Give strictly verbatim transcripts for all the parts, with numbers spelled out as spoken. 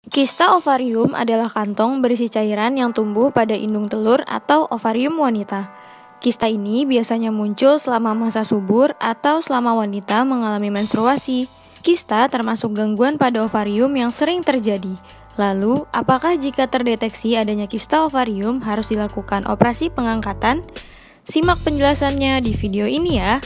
Kista ovarium adalah kantong berisi cairan yang tumbuh pada indung telur atau ovarium wanita. Kista ini biasanya muncul selama masa subur atau selama wanita mengalami menstruasi. Kista termasuk gangguan pada ovarium yang sering terjadi. Lalu, apakah jika terdeteksi adanya kista ovarium harus dilakukan operasi pengangkatan? Simak penjelasannya di video ini ya.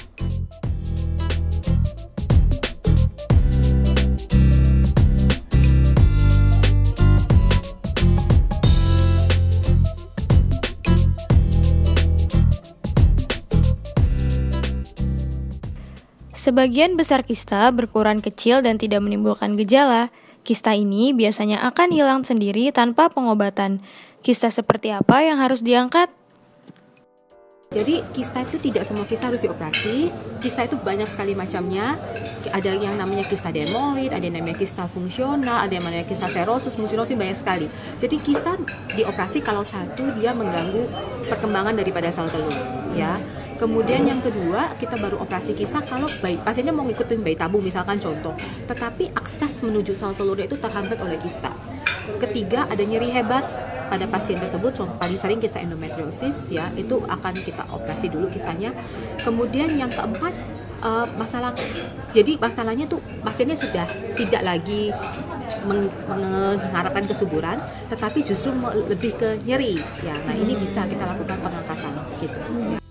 Sebagian besar kista berukuran kecil dan tidak menimbulkan gejala. Kista ini biasanya akan hilang sendiri tanpa pengobatan. Kista seperti apa yang harus diangkat? Jadi kista itu tidak semua kista harus dioperasi. Kista itu banyak sekali macamnya. Ada yang namanya kista dermoid, ada yang namanya kista fungsional, ada yang namanya kista serosus, mucilosis, banyak sekali. Jadi kista dioperasi kalau satu dia mengganggu perkembangan daripada sel telur, ya. Kemudian yang kedua, kita baru operasi kista kalau bayi, pasiennya mau ngikutin bayi tabung misalkan contoh, tetapi akses menuju sel telurnya itu terhambat oleh kista. Ketiga, ada nyeri hebat pada pasien tersebut, contoh paling sering kista endometriosis, ya, itu akan kita operasi dulu kistanya. Kemudian yang keempat, uh, masalah, jadi masalahnya tuh pasiennya sudah tidak lagi mengharapkan kesuburan, tetapi justru lebih ke nyeri, ya. Nah ini bisa kita lakukan pengangkatan, gitu.